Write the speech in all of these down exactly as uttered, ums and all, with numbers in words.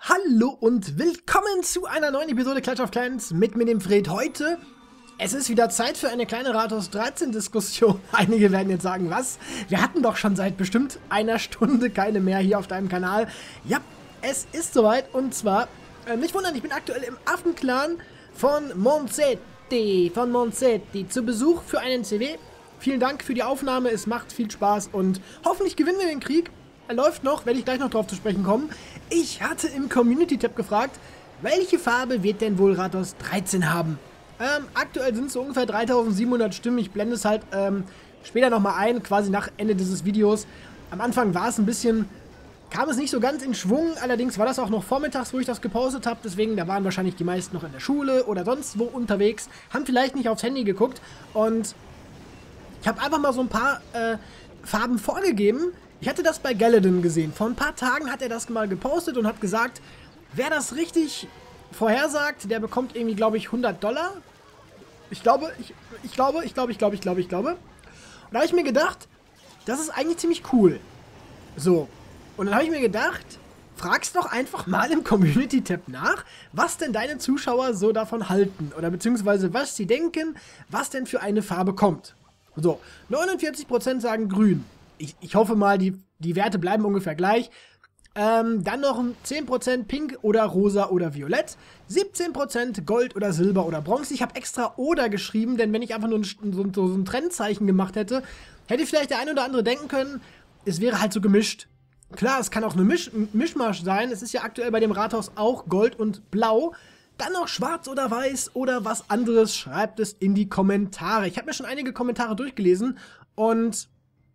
Hallo und willkommen zu einer neuen Episode Clash of Clans mit mir, dem Fred. Heute, es ist wieder Zeit für eine kleine Rathaus dreizehn Diskussion. Einige werden jetzt sagen, was? Wir hatten doch schon seit bestimmt einer Stunde keine mehr hier auf deinem Kanal. Ja, es ist soweit und zwar, äh, nicht wundern, ich bin aktuell im Affenclan von Monsetti, von Monsetti zu Besuch für einen C W. Vielen Dank für die Aufnahme, es macht viel Spaß und hoffentlich gewinnen wir den Krieg. Er läuft noch, werde ich gleich noch drauf zu sprechen kommen. Ich hatte im Community-Tab gefragt, welche Farbe wird denn wohl Rathaus dreizehn haben? Ähm, aktuell sind es so ungefähr dreitausendsiebenhundert Stimmen. Ich blende es halt ähm, später nochmal ein, quasi nach Ende dieses Videos. Am Anfang war es ein bisschen, kam es nicht so ganz in Schwung. Allerdings war das auch noch vormittags, wo ich das gepostet habe. Deswegen, da waren wahrscheinlich die meisten noch in der Schule oder sonst wo unterwegs. Haben vielleicht nicht aufs Handy geguckt. Und ich habe einfach mal so ein paar äh, Farben vorgegeben. Ich hatte das bei Galadin gesehen. Vor ein paar Tagen hat er das mal gepostet und hat gesagt, wer das richtig vorhersagt, der bekommt irgendwie, glaube ich, hundert Dollar. Ich glaube, ich, ich glaube, ich glaube, ich glaube, ich glaube, ich glaube. Und da habe ich mir gedacht, das ist eigentlich ziemlich cool. So. Und dann habe ich mir gedacht, fragst doch einfach mal im Community-Tab nach, was denn deine Zuschauer so davon halten. Oder beziehungsweise was sie denken, was denn für eine Farbe kommt. So. neunundvierzig Prozent sagen grün. Ich, ich hoffe mal, die, die Werte bleiben ungefähr gleich. Ähm, dann noch zehn Prozent Pink oder Rosa oder Violett. siebzehn Prozent Gold oder Silber oder Bronze. Ich habe extra oder geschrieben, denn wenn ich einfach nur ein, so, so ein Trennzeichen gemacht hätte, hätte vielleicht der eine oder andere denken können, es wäre halt so gemischt. Klar, es kann auch eine Misch, ein Mischmasch sein. Es ist ja aktuell bei dem Rathaus auch Gold und Blau. Dann noch schwarz oder weiß oder was anderes. Schreibt es in die Kommentare. Ich habe mir schon einige Kommentare durchgelesen und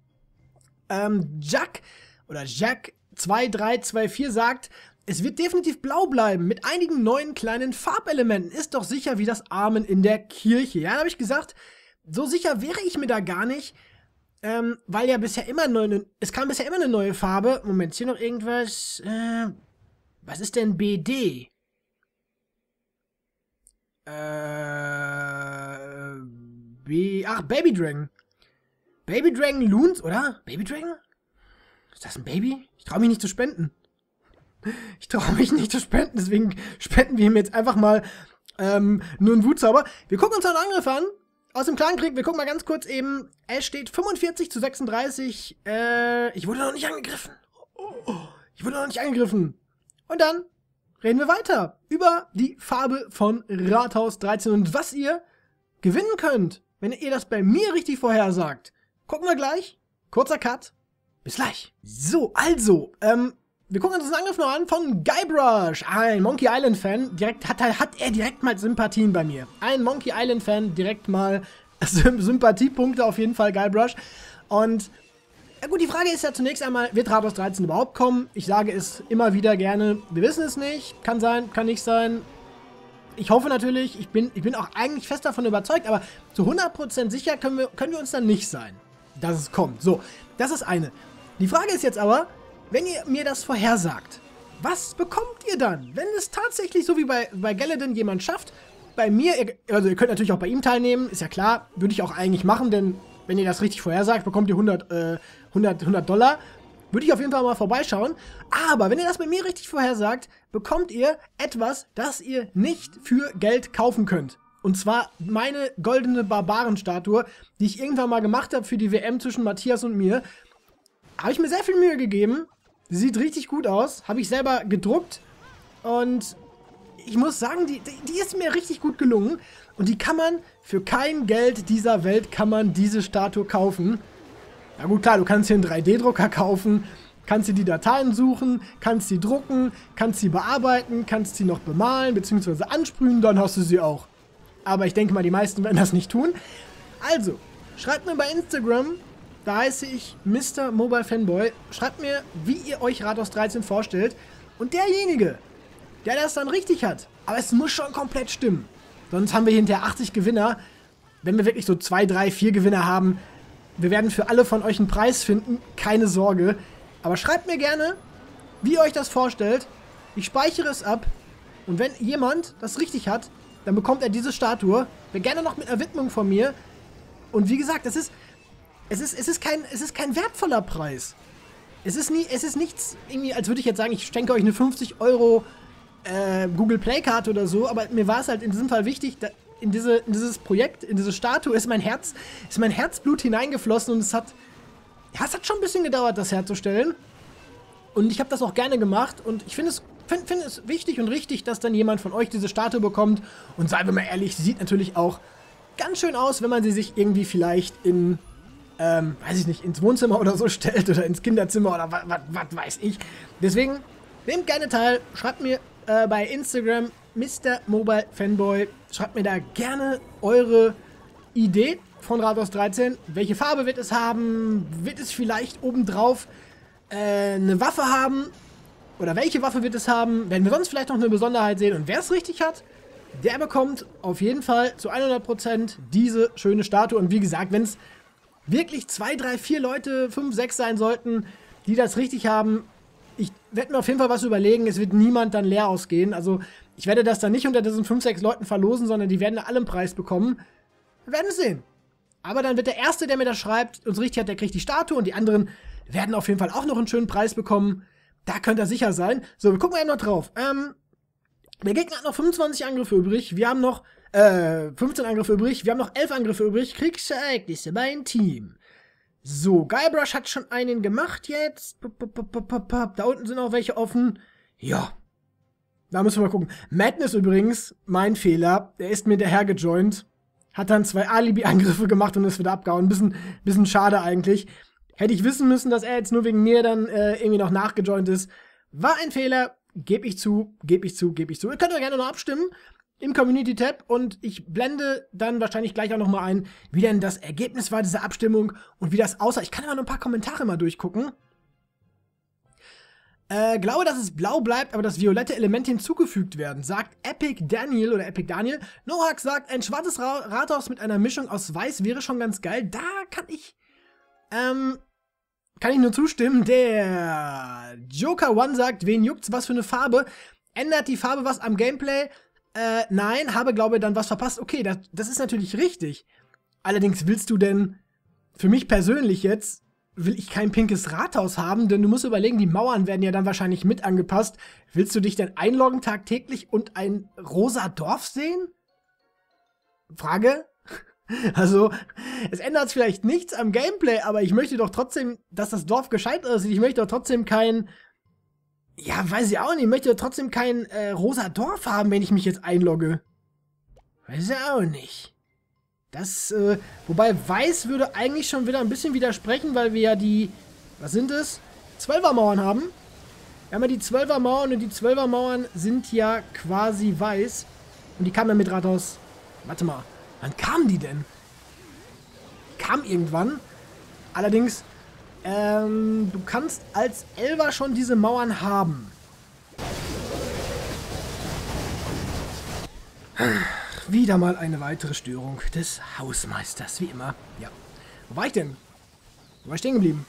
Ähm, Jack oder Jack zwei drei zwei vier sagt, es wird definitiv blau bleiben, mit einigen neuen kleinen Farbelementen. Ist doch sicher wie das Amen in der Kirche. Ja, da habe ich gesagt, so sicher wäre ich mir da gar nicht, ähm, weil ja bisher immer neue, es kam bisher immer eine neue Farbe. Moment, hier noch irgendwas, äh, was ist denn B D? Äh, B, ach, Baby Dragon. Baby Dragon Loons, oder? Baby Dragon? Ist das ein Baby? Ich traue mich nicht zu spenden. Ich traue mich nicht zu spenden, deswegen spenden wir ihm jetzt einfach mal ähm, nur einen Wutzauber. Wir gucken uns einen Angriff an. Aus dem Clankrieg, wir gucken mal ganz kurz eben. Es steht fünfundvierzig zu sechsunddreißig. Äh, ich wurde noch nicht angegriffen. Ich wurde noch nicht angegriffen. Und dann reden wir weiter über die Farbe von Rathaus dreizehn und was ihr gewinnen könnt, wenn ihr das bei mir richtig vorhersagt. Gucken wir gleich. Kurzer Cut. Bis gleich. So, also, ähm, wir gucken uns den Angriff noch an von Guybrush. Ein Monkey Island Fan. Direkt, hat, hat er direkt mal Sympathien bei mir. Ein Monkey Island Fan, direkt mal Sympathiepunkte auf jeden Fall, Guybrush. Und, ja gut, die Frage ist ja zunächst einmal, wird Rathaus dreizehn überhaupt kommen? Ich sage es immer wieder gerne, wir wissen es nicht. Kann sein, kann nicht sein. Ich hoffe natürlich, ich bin, ich bin auch eigentlich fest davon überzeugt, aber zu hundert Prozent sicher können wir, können wir uns dann nicht sein, dass es kommt. So, das ist eine. Die Frage ist jetzt aber, wenn ihr mir das vorhersagt, was bekommt ihr dann? Wenn es tatsächlich so wie bei, bei Galadin jemand schafft, bei mir, also ihr könnt natürlich auch bei ihm teilnehmen, ist ja klar, würde ich auch eigentlich machen, denn wenn ihr das richtig vorhersagt, bekommt ihr hundert, äh, hundert, hundert Dollar. Würde ich auf jeden Fall mal vorbeischauen. Aber wenn ihr das bei mir richtig vorhersagt, bekommt ihr etwas, das ihr nicht für Geld kaufen könnt. Und zwar meine goldene Barbarenstatue, die ich irgendwann mal gemacht habe für die W M zwischen Matthias und mir. Habe ich mir sehr viel Mühe gegeben. Sie sieht richtig gut aus. Habe ich selber gedruckt. Und ich muss sagen, die, die ist mir richtig gut gelungen. Und die kann man für kein Geld dieser Welt, kann man diese Statue kaufen. Ja gut, klar, du kannst hier einen drei D Drucker kaufen, kannst dir die Dateien suchen, kannst sie drucken, kannst sie bearbeiten, kannst sie noch bemalen bzw. ansprühen, dann hast du sie auch. Aber ich denke mal, die meisten werden das nicht tun. Also, schreibt mir bei Instagram, da heiße ich Mister Mobile Fanboy, schreibt mir, wie ihr euch Rathaus dreizehn vorstellt. Und derjenige, der das dann richtig hat, aber es muss schon komplett stimmen. Sonst haben wir hinterher achtzig Gewinner. Wenn wir wirklich so zwei, drei, vier Gewinner haben, wir werden für alle von euch einen Preis finden, keine Sorge. Aber schreibt mir gerne, wie ihr euch das vorstellt. Ich speichere es ab. Und wenn jemand das richtig hat, dann bekommt er diese Statue. Wäre gerne noch mit einer Widmung von mir. Und wie gesagt, es ist, es ist, es ist, kein, es ist kein wertvoller Preis. Es ist, nie, es ist nichts, irgendwie, als würde ich jetzt sagen, ich schenke euch eine fünfzig Euro äh, Google Play-Karte oder so, aber mir war es halt in diesem Fall wichtig, da, in, diese, in dieses Projekt, in diese Statue ist mein Herz, ist mein Herzblut hineingeflossen und es hat, ja, es hat schon ein bisschen gedauert, das herzustellen. Und ich habe das auch gerne gemacht und ich finde es, find, find es wichtig und richtig, dass dann jemand von euch diese Statue bekommt. Und seien wir mal ehrlich, sie sieht natürlich auch ganz schön aus, wenn man sie sich irgendwie vielleicht in, ähm, weiß ich nicht, ins Wohnzimmer oder so stellt oder ins Kinderzimmer oder was weiß ich. Deswegen, nehmt gerne teil, schreibt mir äh, bei Instagram Mister Mobile Fanboy, schreibt mir da gerne eure Idee von Rathaus dreizehn. Welche Farbe wird es haben? Wird es vielleicht obendrauf äh, eine Waffe haben? Oder welche Waffe wird es haben? Werden wir sonst vielleicht noch eine Besonderheit sehen? Und wer es richtig hat, der bekommt auf jeden Fall zu hundert Prozent diese schöne Statue. Und wie gesagt, wenn es wirklich zwei, drei, vier Leute, fünf, sechs sein sollten, die das richtig haben, ich werde mir auf jeden Fall was überlegen. Es wird niemand dann leer ausgehen. Also ich werde das dann nicht unter diesen fünf, sechs Leuten verlosen, sondern die werden alle einen Preis bekommen. Wir werden es sehen. Aber dann wird der Erste, der mir das schreibt, uns richtig hat, der kriegt die Statue. Und die anderen werden auf jeden Fall auch noch einen schönen Preis bekommen. Da könnt ihr sicher sein. So, wir gucken mal eben noch drauf. Ähm, der Gegner hat noch fünfundzwanzig Angriffe übrig. Wir haben noch äh, fünfzehn Angriffe übrig. Wir haben noch elf Angriffe übrig. Kriegsereignisse beim Team. So, Guybrush hat schon einen gemacht jetzt. Da unten sind auch welche offen. Ja. Da müssen wir mal gucken. Madness übrigens, mein Fehler. Der ist mir daher gejoint. Hat dann zwei Alibi-Angriffe gemacht und ist wieder abgehauen. Bisschen, bisschen schade eigentlich. Hätte ich wissen müssen, dass er jetzt nur wegen mir dann äh, irgendwie noch nachgejoint ist. War ein Fehler. Gebe ich zu, gebe ich zu, gebe ich zu. Ihr könnt ja gerne noch abstimmen im Community-Tab und ich blende dann wahrscheinlich gleich auch nochmal ein, wie denn das Ergebnis war dieser Abstimmung und wie das aussah. Ich kann aber noch ein paar Kommentare mal durchgucken. Äh, glaube, dass es blau bleibt, aber das violette Element hinzugefügt werden, sagt Epic Daniel oder Epic Daniel. Nohak sagt, ein schwarzes Ra Rathaus mit einer Mischung aus Weiß wäre schon ganz geil. Da kann ich, ähm, kann ich nur zustimmen. Der Joker One sagt, wen juckt's, was für eine Farbe? Ändert die Farbe was am Gameplay? Äh, nein, habe, glaube ich, dann was verpasst. Okay, das, das ist natürlich richtig. Allerdings willst du denn, für mich persönlich jetzt, will ich kein pinkes Rathaus haben, denn du musst überlegen, die Mauern werden ja dann wahrscheinlich mit angepasst. Willst du dich denn einloggen tagtäglich und ein rosa Dorf sehen? Frage? Also, es ändert vielleicht nichts am Gameplay, aber ich möchte doch trotzdem, dass das Dorf gescheit aussieht. Ich möchte doch trotzdem kein, ja, weiß ich auch nicht, ich möchte doch trotzdem kein äh, rosa Dorf haben, wenn ich mich jetzt einlogge. Weiß ich auch nicht. Das, äh, wobei Weiß würde eigentlich schon wieder ein bisschen widersprechen, weil wir ja die, was sind es? Zwölfermauern haben. Wir haben ja die Zwölfermauern und die Zwölfermauern sind ja quasi weiß. Und die kamen ja mit Rathaus, warte mal. Wann kamen die denn? Die kamen irgendwann. Allerdings, ähm, du kannst als Elfer schon diese Mauern haben. Wieder mal eine weitere Störung des Hausmeisters, wie immer. Ja. Wo war ich denn? Wo war ich stehen geblieben?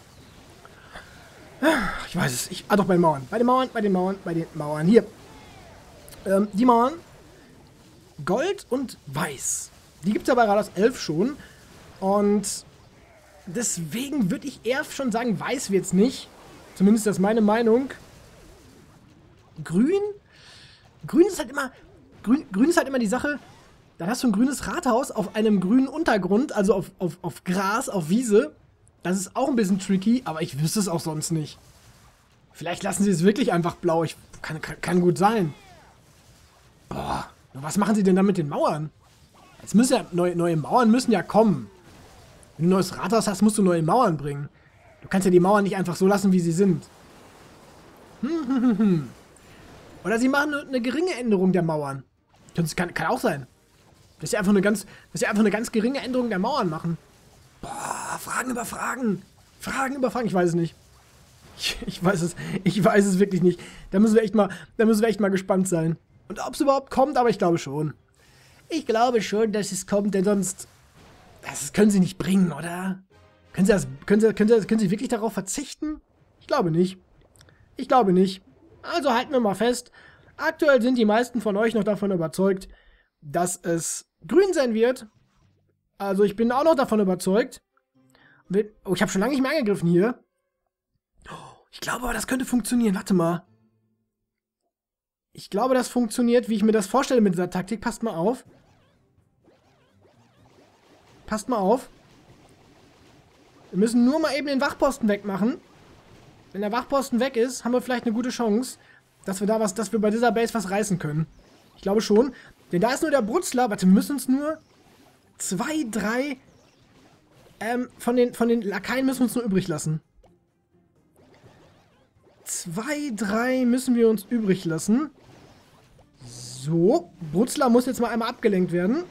Ich weiß es. Ich, ah, doch, bei den Mauern. Bei den Mauern, bei den Mauern, bei den Mauern. Hier. Ähm, die Mauern. Gold und Weiß. Die gibt es ja bei Rathaus elf schon. Und deswegen würde ich eher schon sagen, Weiß wird's nicht. Zumindest das ist meine Meinung. Grün? Grün ist halt immer... Grün, Grün ist halt immer die Sache, dann hast du ein grünes Rathaus auf einem grünen Untergrund, also auf, auf, auf Gras, auf Wiese. Das ist auch ein bisschen tricky, aber ich wüsste es auch sonst nicht. Vielleicht lassen sie es wirklich einfach blau. Ich, kann, kann, kann gut sein. Boah, was machen sie denn dann mit den Mauern? Jetzt müssen ja neue, neue Mauern müssen ja kommen. Wenn du ein neues Rathaus hast, musst du neue Mauern bringen. Du kannst ja die Mauern nicht einfach so lassen, wie sie sind. Hm, hm, hm, hm. Oder sie machen eine, eine geringe Änderung der Mauern. Das kann, kann auch sein. Dass sie einfach eine ganz, dass sie einfach eine ganz geringe Änderung der Mauern machen. Boah, Fragen über Fragen. Fragen über Fragen. Ich weiß es nicht. Ich, ich weiß es. Ich weiß es wirklich nicht. Da müssen wir echt mal, da müssen wir echt mal gespannt sein. Und ob es überhaupt kommt, aber ich glaube schon. Ich glaube schon, dass es kommt, denn sonst... Das können sie nicht bringen, oder? Können sie, das, können, sie, können, sie, können sie wirklich darauf verzichten? Ich glaube nicht. Ich glaube nicht. Also halten wir mal fest. Aktuell sind die meisten von euch noch davon überzeugt, dass es grün sein wird. Also ich bin auch noch davon überzeugt. Oh, ich habe schon lange nicht mehr angegriffen hier. Ich glaube aber, das könnte funktionieren. Warte mal. Ich glaube, das funktioniert, wie ich mir das vorstelle mit dieser Taktik. Passt mal auf. Passt mal auf. Wir müssen nur mal eben den Wachposten wegmachen. Wenn der Wachposten weg ist, haben wir vielleicht eine gute Chance, dass wir da was, dass wir bei dieser Base was reißen können. Ich glaube schon. Denn da ist nur der Brutzler. Warte, wir müssen uns nur zwei, drei ähm, von den, von den Lakaien müssen wir uns nur übrig lassen. Zwei, drei müssen wir uns übrig lassen. So. Brutzler muss jetzt mal einmal abgelenkt werden.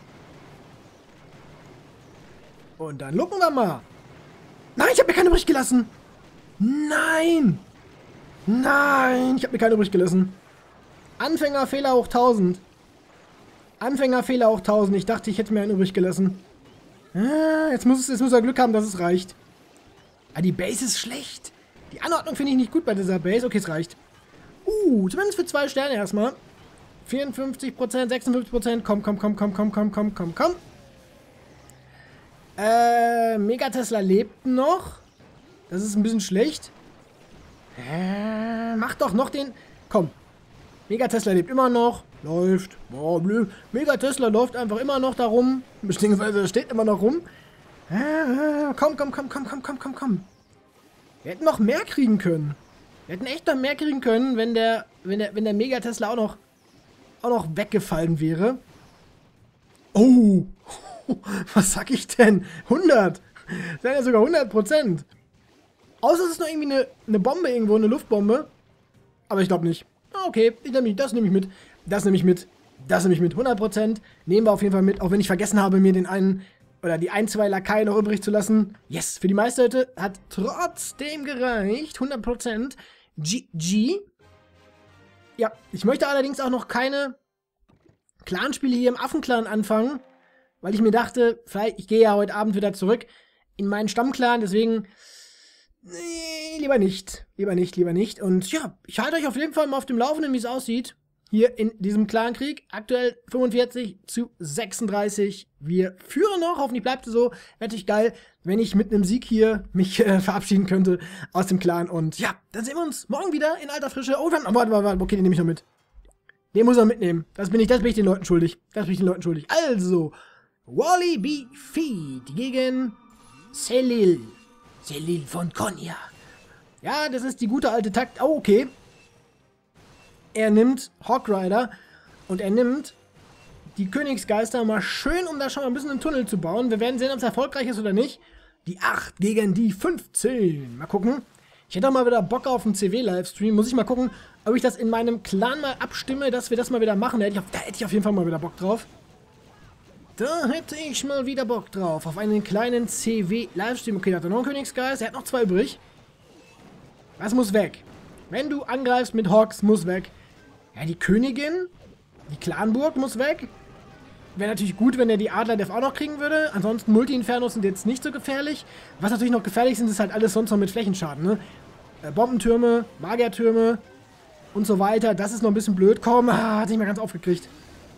Und dann lucken wir mal. Nein, ich habe mir keinen übrig gelassen. Nein. Nein, ich habe mir keinen übrig gelassen. Anfängerfehler hoch tausend. Anfängerfehler hoch tausend. Ich dachte, ich hätte mir einen übrig gelassen. Ah, jetzt, muss es, jetzt muss er Glück haben, dass es reicht. Ah, die Base ist schlecht. Die Anordnung finde ich nicht gut bei dieser Base. Okay, es reicht. Uh, zumindest für zwei Sterne erstmal. vierundfünfzig Prozent, sechsundfünfzig Prozent. Komm, komm, komm, komm, komm, komm, komm, komm, komm. Äh, Megatesla lebt noch. Das ist ein bisschen schlecht. Äh, mach doch noch den... Komm. Megatesla lebt immer noch. Läuft. Oh, Megatesla läuft einfach immer noch da rum. Beziehungsweise steht immer noch rum. Äh, komm, komm, komm, komm, komm, komm, komm, komm. Wir hätten noch mehr kriegen können. Wir hätten echt noch mehr kriegen können, wenn der, wenn der, wenn der Megatesla auch noch, auch noch weggefallen wäre. Oh. Was sag ich denn? hundert. Das wären ja sogar hundert Prozent. Außer es ist noch irgendwie eine, eine Bombe irgendwo, eine Luftbombe. Aber ich glaube nicht. Okay, ich nehm, das nehme ich mit. Das nehme ich mit. Das nehme ich mit. hundert Prozent. Nehmen wir auf jeden Fall mit. Auch wenn ich vergessen habe, mir den einen oder die ein, zwei Lakaien noch übrig zu lassen. Yes, für die Meisterhütte hat trotzdem gereicht. hundert Prozent. G G. Ja, ich möchte allerdings auch noch keine Clanspiele hier im Affenclan anfangen. Weil ich mir dachte, vielleicht, ich gehe ja heute Abend wieder zurück in meinen Stammclan, deswegen, nee, lieber nicht, lieber nicht, lieber nicht. Und ja, ich halte euch auf jeden Fall mal auf dem Laufenden, wie es aussieht, hier in diesem Clankrieg. Aktuell fünfundvierzig zu sechsunddreißig. Wir führen noch, hoffentlich bleibt es so. Wäre natürlich geil, wenn ich mit einem Sieg hier mich äh, verabschieden könnte aus dem Clan. Und ja, dann sehen wir uns morgen wieder in alter Frische. Oh, dann, oh, warte, warte, warte, okay, den nehme ich noch mit. Den muss er mitnehmen. Das bin ich, das bin ich den Leuten schuldig. Das bin ich den Leuten schuldig. Also... Wally B. Feed gegen Selil. Selil von Konya. Ja, das ist die gute alte Takt. Oh, okay. Er nimmt Hawk Rider und er nimmt die Königsgeister mal schön, um da schon mal ein bisschen einen Tunnel zu bauen. Wir werden sehen, ob es erfolgreich ist oder nicht. Die acht gegen die fünfzehn. Mal gucken. Ich hätte auch mal wieder Bock auf einen C W-Livestream. Muss ich mal gucken, ob ich das in meinem Clan mal abstimme, dass wir das mal wieder machen. Da hätte ich auf, da hätte ich auf jeden Fall mal wieder Bock drauf. Da hätte ich mal wieder Bock drauf. Auf einen kleinen C W-Livestream. Okay, da hat er noch einen Königsgeist. Er hat noch zwei übrig. Was muss weg? Wenn du angreifst mit Hawks, muss weg. Ja, die Königin. Die Clanburg muss weg. Wäre natürlich gut, wenn er die Adler-Dev auch noch kriegen würde. Ansonsten Multi-Infernos sind jetzt nicht so gefährlich. Was natürlich noch gefährlich sind, ist halt alles sonst noch mit Flächenschaden, ne? Äh, Bombentürme, Magiertürme und so weiter. Das ist noch ein bisschen blöd. Komm, ah, hat sich mal ganz aufgekriegt.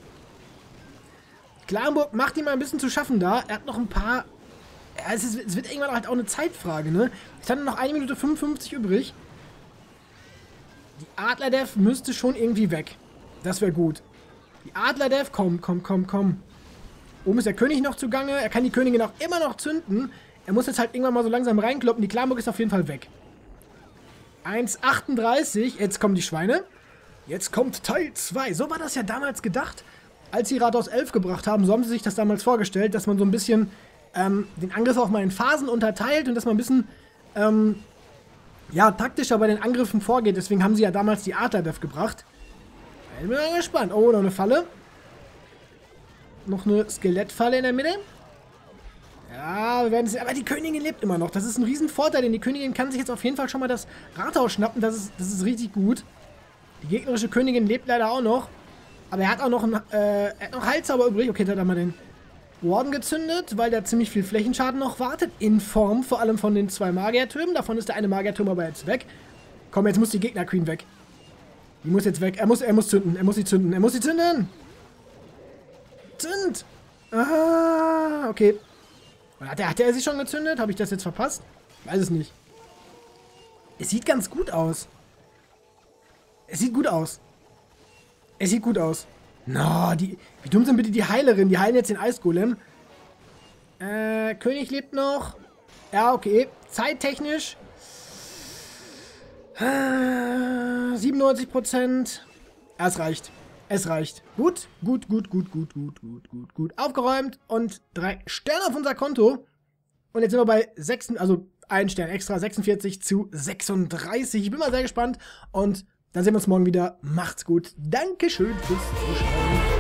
Clanburg macht ihm mal ein bisschen zu schaffen da. Er hat noch ein paar... Ja, es, ist, es wird irgendwann halt auch eine Zeitfrage, ne? Es hat noch eine Minute fünfundfünfzig übrig. Die Adler-Dev müsste schon irgendwie weg. Das wäre gut. Die Adler-Dev, komm, komm, komm, komm. Oben ist der König noch zugange. Er kann die Königin auch immer noch zünden. Er muss jetzt halt irgendwann mal so langsam reinkloppen. Die Clanburg ist auf jeden Fall weg. eins achtunddreißig. Jetzt kommen die Schweine. Jetzt kommt Teil zwei. So war das ja damals gedacht. Als sie Rathaus elf gebracht haben, so haben sie sich das damals vorgestellt, dass man so ein bisschen ähm, den Angriff auch mal in Phasen unterteilt und dass man ein bisschen ähm, ja, taktischer bei den Angriffen vorgeht. Deswegen haben sie ja damals die Adler-Dev gebracht. Ich bin mal gespannt. Oh, noch eine Falle. Noch eine Skelettfalle in der Mitte. Ja, wir werden es. Aber die Königin lebt immer noch. Das ist ein Riesenvorteil, denn die Königin kann sich jetzt auf jeden Fall schon mal das Rathaus schnappen. Das ist, das ist richtig gut. Die gegnerische Königin lebt leider auch noch. Aber er hat auch noch einen, äh, er hat noch Heilzauber übrig. Okay, da hat er mal den Warden gezündet, weil der ziemlich viel Flächenschaden noch wartet. In Form vor allem von den zwei Magiertürmen. Davon ist der eine Magierturm aber jetzt weg. Komm, jetzt muss die Gegner-Queen weg. Die muss jetzt weg. Er muss, er muss zünden. Er muss sie zünden. Er muss sie zünden. Zünd. Ah, okay. Hat er, hat er sie schon gezündet? Habe ich das jetzt verpasst? Weiß es nicht. Es sieht ganz gut aus. Es sieht gut aus. Es sieht gut aus. No, die, wie dumm sind bitte die Heilerin? Die heilen jetzt den Eisgolem. Äh, König lebt noch. Ja, okay. Zeittechnisch. Äh, siebenundneunzig Prozent. Ja, es reicht. Es reicht. Gut, gut, gut, gut, gut, gut, gut, gut, gut. Aufgeräumt und drei Sterne auf unser Konto. Und jetzt sind wir bei sechs, also ein Stern extra, sechsundvierzig zu sechsunddreißig. Ich bin mal sehr gespannt und dann sehen wir uns morgen wieder. Macht's gut. Dankeschön fürs Zuschauen.